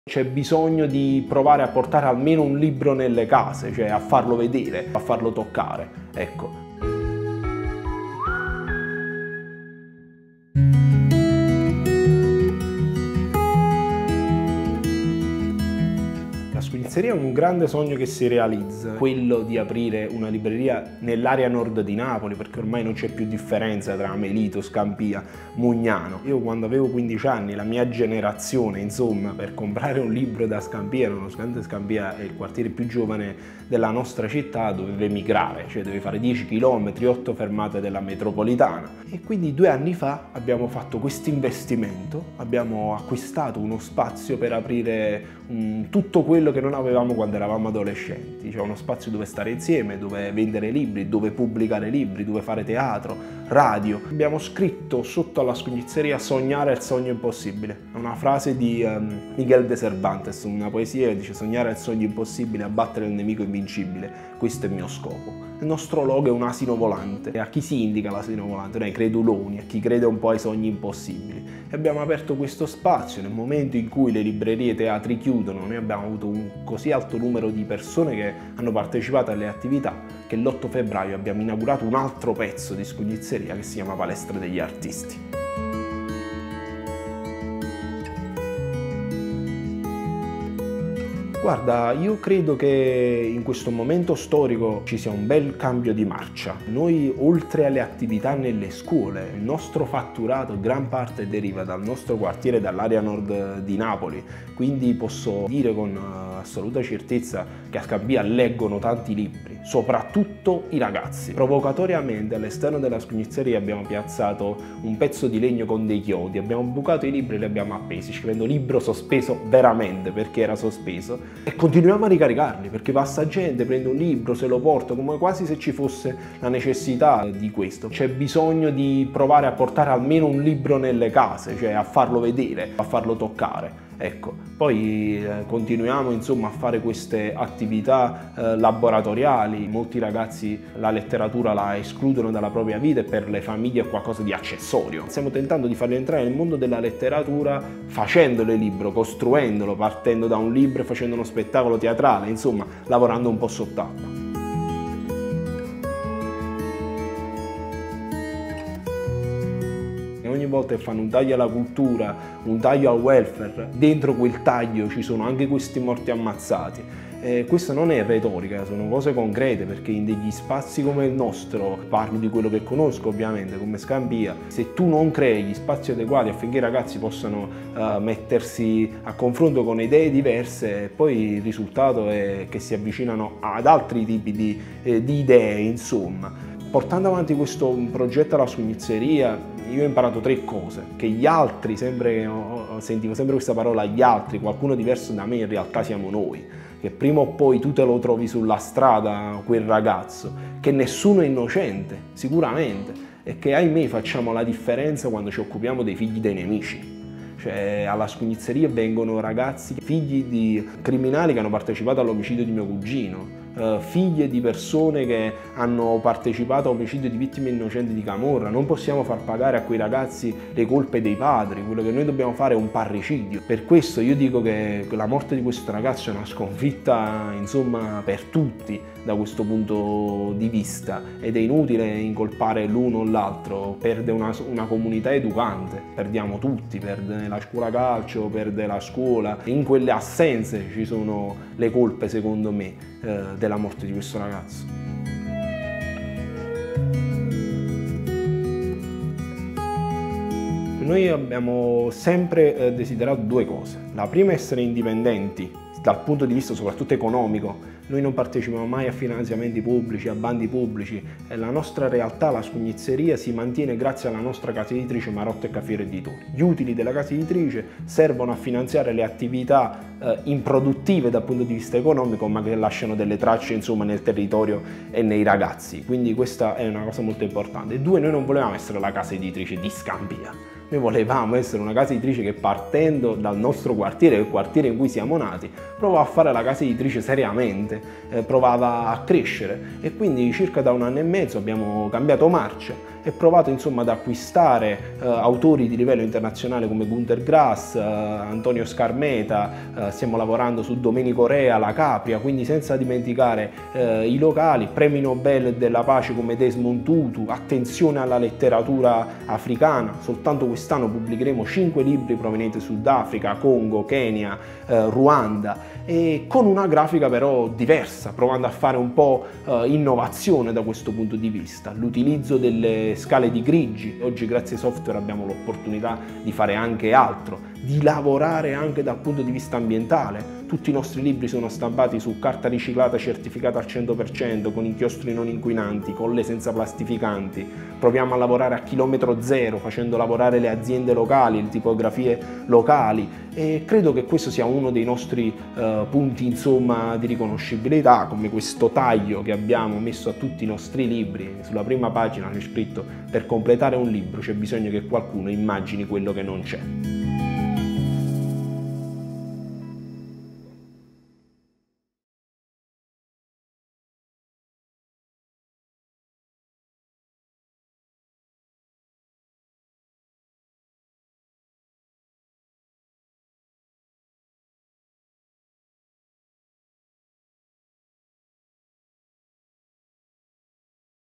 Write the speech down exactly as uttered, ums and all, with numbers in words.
C'è bisogno di provare a portare almeno un libro nelle case, cioè a farlo vedere, a farlo toccare, ecco. La scugnizzeria è un grande sogno che si realizza, quello di aprire una libreria nell'area nord di Napoli, perché ormai non c'è più differenza tra Melito, Scampia, Mugnano. Io quando avevo quindici anni, la mia generazione, insomma, per comprare un libro da Scampia, nonostante Scampia è il quartiere più giovane della nostra città, doveva emigrare, cioè doveva fare dieci chilometri, otto fermate della metropolitana. E quindi due anni fa abbiamo fatto questo investimento, abbiamo acquistato uno spazio per aprire um, tutto quello che non avevamo quando eravamo adolescenti, cioè uno spazio dove stare insieme, dove vendere libri, dove pubblicare libri, dove fare teatro, radio. Abbiamo scritto sotto alla scugnizzeria "Sognare è il sogno impossibile", è una frase di um, Miguel de Cervantes, una poesia che dice: "Sognare è il sogno impossibile, abbattere il nemico invincibile, questo è il mio scopo". Il nostro logo è un asino volante. E a chi si indica l'asino volante? Noi ai creduloni, a chi crede un po' ai sogni impossibili. E abbiamo aperto questo spazio nel momento in cui le librerie e i teatri chiudono. Noi abbiamo avuto un così alto numero di persone che hanno partecipato alle attività che l'otto febbraio abbiamo inaugurato un altro pezzo di scugnizzeria che si chiama Palestra degli Artisti. Guarda, io credo che in questo momento storico ci sia un bel cambio di marcia. Noi, oltre alle attività nelle scuole, il nostro fatturato gran parte deriva dal nostro quartiere, dall'area nord di Napoli, quindi posso dire con assoluta certezza che a Scampia leggono tanti libri, soprattutto i ragazzi. Provocatoriamente all'esterno della scugnizzeria abbiamo piazzato un pezzo di legno con dei chiodi, abbiamo bucato i libri e li abbiamo appesi, scrivendo "libro sospeso", veramente, perché era sospeso. E continuiamo a ricaricarli, perché passa gente, prende un libro, se lo porta, come quasi se ci fosse la necessità di questo. C'è bisogno di provare a portare almeno un libro nelle case, cioè a farlo vedere, a farlo toccare. Ecco, poi eh, continuiamo insomma a fare queste attività eh, laboratoriali. Molti ragazzi la letteratura la escludono dalla propria vita e per le famiglie è qualcosa di accessorio. Stiamo tentando di farli entrare nel mondo della letteratura facendolo il libro, costruendolo, partendo da un libro e facendo uno spettacolo teatrale, insomma lavorando un po' sott'acqua. Ogni volta che fanno un taglio alla cultura, un taglio al welfare, dentro quel taglio ci sono anche questi morti ammazzati. Eh, questa non è retorica, sono cose concrete, perché in degli spazi come il nostro, parlo di quello che conosco ovviamente, come Scampia, se tu non crei gli spazi adeguati affinché i ragazzi possano uh, mettersi a confronto con idee diverse, poi il risultato è che si avvicinano ad altri tipi di, eh, di idee, insomma. Portando avanti questo progetto alla scugnizzeria, io ho imparato tre cose, che gli altri, sempre, sentivo sempre questa parola, gli altri, qualcuno diverso da me, in realtà siamo noi, che prima o poi tu te lo trovi sulla strada, quel ragazzo, che nessuno è innocente, sicuramente, e che ahimè facciamo la differenza quando ci occupiamo dei figli dei nemici. Cioè, alla scugnizzeria vengono ragazzi, figli di criminali che hanno partecipato all'omicidio di mio cugino, Uh, figlie di persone che hanno partecipato all'omicidio di vittime innocenti di camorra. Non possiamo far pagare a quei ragazzi le colpe dei padri, quello che noi dobbiamo fare è un parricidio. Per questo io dico che la morte di questo ragazzo è una sconfitta, insomma, per tutti da questo punto di vista, ed è inutile incolpare l'uno o l'altro. Perde una, una comunità educante, perdiamo tutti, perde la scuola calcio, perde la scuola. In quelle assenze ci sono le colpe, secondo me, eh, della morte di questo ragazzo. Noi abbiamo sempre eh, desiderato due cose. La prima è essere indipendenti dal punto di vista soprattutto economico. Noi non partecipiamo mai a finanziamenti pubblici, a bandi pubblici. E la nostra realtà, la scugnizzeria, si mantiene grazie alla nostra casa editrice Marotta e Cafiero Editori. Gli utili della casa editrice servono a finanziare le attività eh, improduttive dal punto di vista economico, ma che lasciano delle tracce, insomma, nel territorio e nei ragazzi. Quindi questa è una cosa molto importante. E due, noi non volevamo essere la casa editrice di Scampia. Noi volevamo essere una casa editrice che, partendo dal nostro quartiere, il quartiere in cui siamo nati, provava a fare la casa editrice seriamente, eh, provava a crescere, e quindi circa da un anno e mezzo abbiamo cambiato marcia e provato insomma ad acquistare eh, autori di livello internazionale come Günter Grass, eh, Antonio Scarmeta, eh, stiamo lavorando su Domenico Rea, La Capria, quindi senza dimenticare eh, i locali, premi Nobel della pace come Desmond Tutu, attenzione alla letteratura africana. Soltanto quest'anno pubblicheremo cinque libri provenienti da Sudafrica, Congo, Kenya, eh, Ruanda, e con una grafica però diversa, provando a fare un po' eh, innovazione da questo punto di vista, l'utilizzo delle scale di grigi. Oggi grazie ai software abbiamo l'opportunità di fare anche altro, di lavorare anche dal punto di vista ambientale. Tutti i nostri libri sono stampati su carta riciclata certificata al cento per cento, con inchiostri non inquinanti, colle senza plastificanti. Proviamo a lavorare a chilometro zero, facendo lavorare le aziende locali, le tipografie locali, e credo che questo sia uno dei nostri eh, punti insomma di riconoscibilità, come questo taglio che abbiamo messo a tutti i nostri libri. Sulla prima pagina c'è scritto: per completare un libro c'è bisogno che qualcuno immagini quello che non c'è.